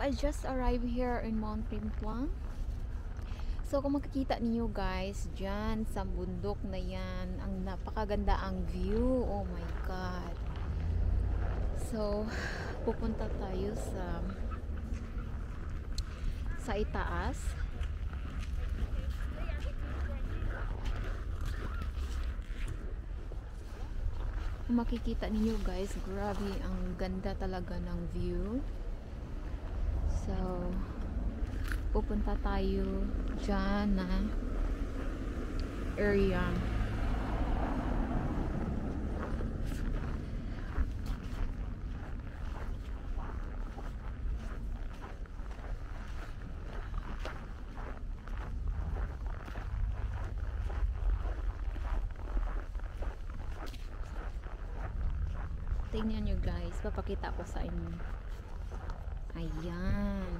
I just arrived here in Mont-Tremblant. So kung makikita niyo guys, dyan sa bundok na yan, ang napakaganda ang view. Oh my God. So, pupunta tayo sa itaas. Kung makikita niyo guys, grabe ang ganda talaga ng view. So, pupunta tayo dyan na area. Tingnan nyo guys, papakita ko sa inyo. Ayan.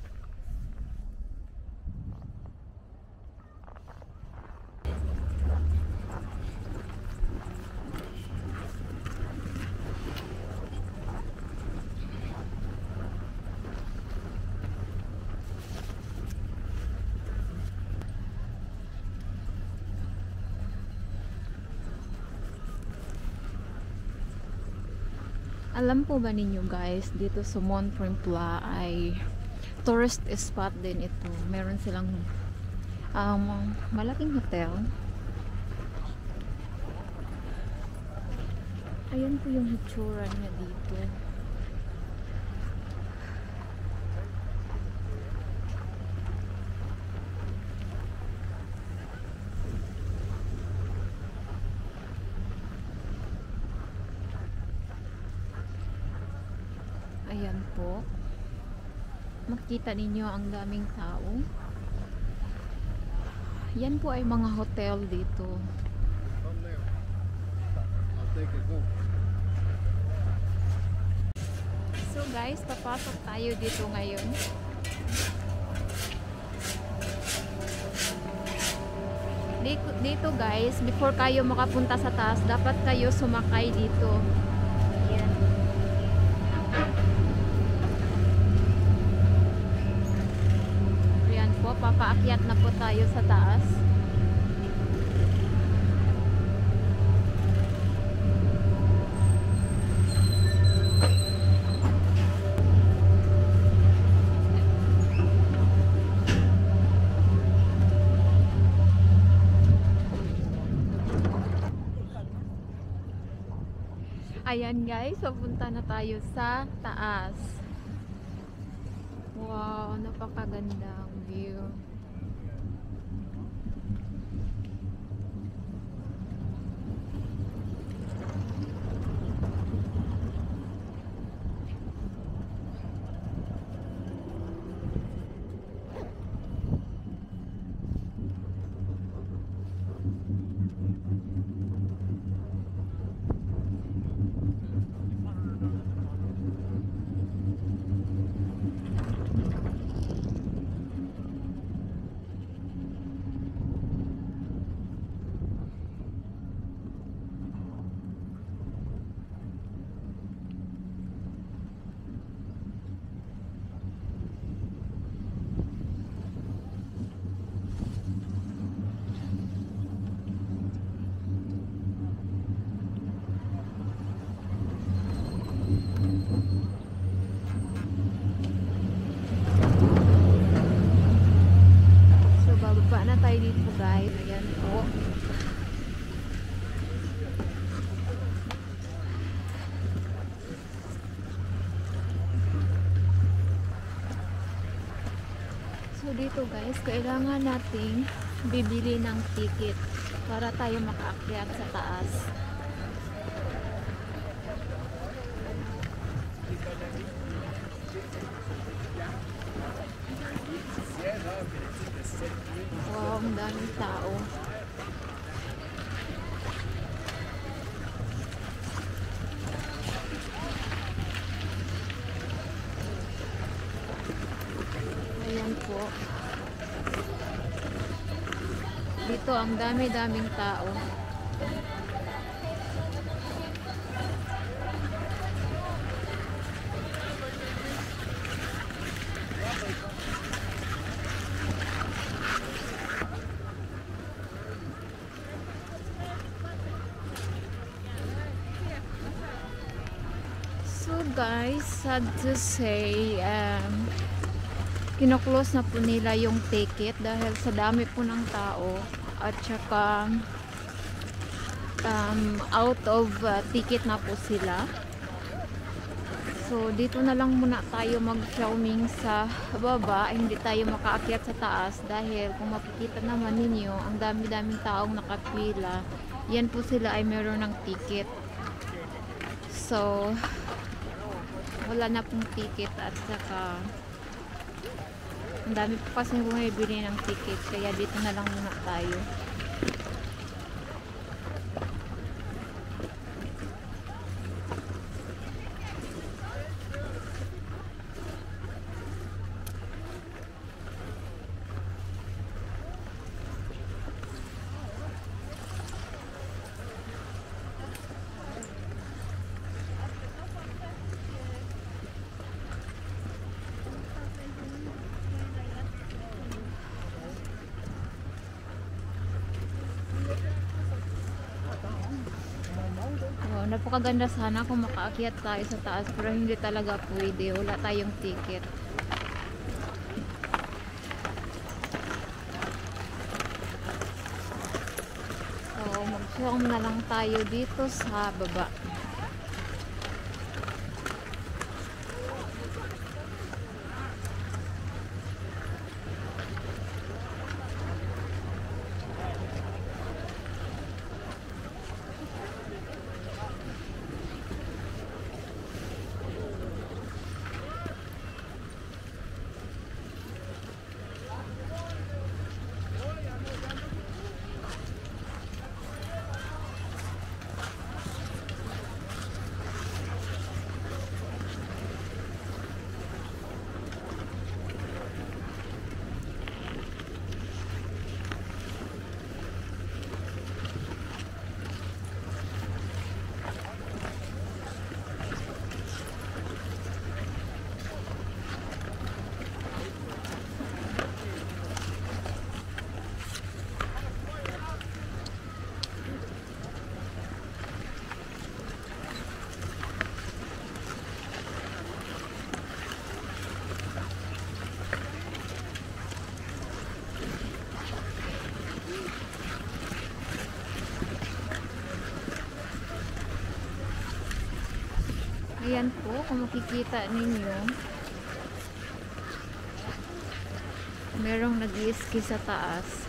Alam po ba ninyo guys, dito sa Mont-Tremblant ay tourist spot din ito. Meron silang malaking hotel. Ayan po yung hitsura niya dito. Ayan po. Makikita ninyo ang daming tao. Yan po ay mga hotel dito. So guys, papasok tayo dito ngayon. Dito guys, before kayo makapunta sa taas, dapat kayo sumakay dito. Ayan. Ayan po, papaakyat na po tayo sa taas. Ayan guys, papunta na tayo sa taas. Wow, napakagandang view. Dito guys, ayan po. So dito guys, kailangan nating bibili ng ticket para tayo makaakyat sa taas. Wow, ang daming tao. Ayan po. Dito ang dami-daming tao. guys, sad to say, kino-close na po nila yung ticket dahil sa dami po ng tao at saka out of ticket na po sila. So dito na lang muna tayo mag-filming sa baba, hindi tayo makaakyat sa taas dahil kung makikita naman ninyo ang dami-daming taong nakapila. Yan po sila ay meron ng ticket. So wala na pong ticket at saka ang dami po kasi bumibili ng ticket, kaya dito na lang muna tayo. Napakaganda sana kung makaakyat tayo sa taas, pero hindi talaga pwede, wala tayong ticket. So mag-film na lang tayo dito sa baba. Ayan po, kung makikita ninyo, merong nag-i-ski sa taas.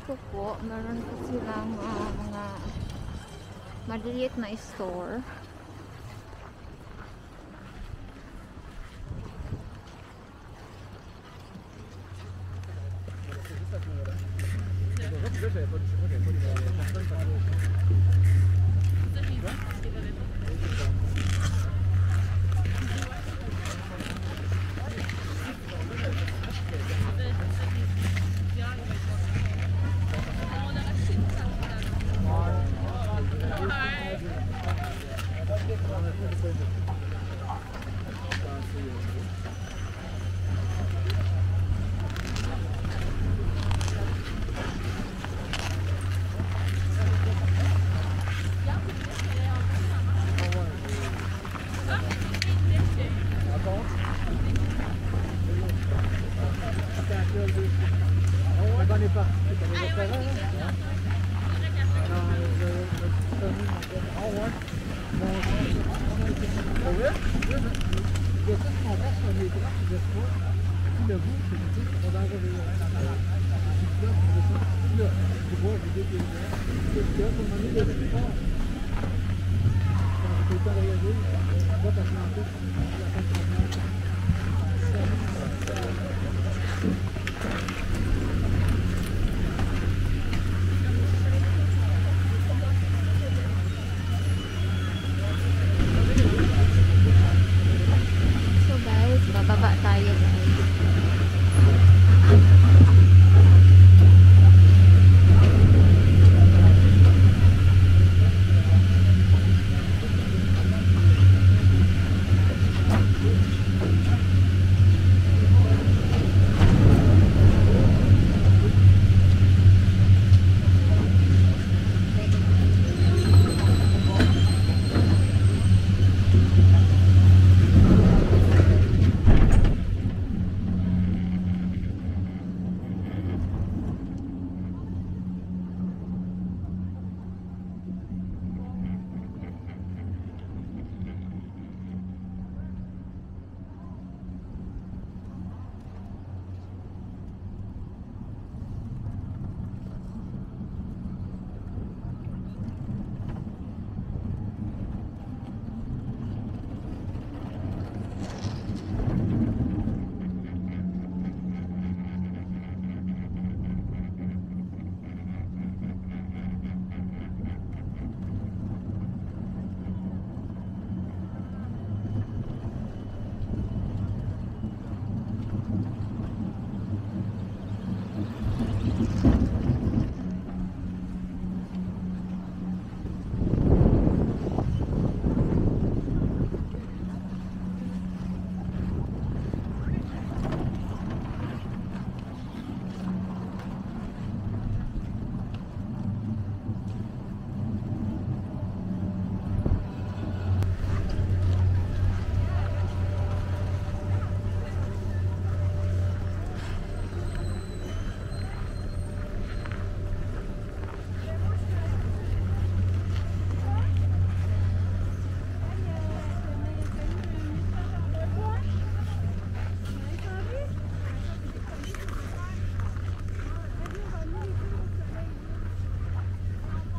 dito po, meron po silang mga maliliit na store.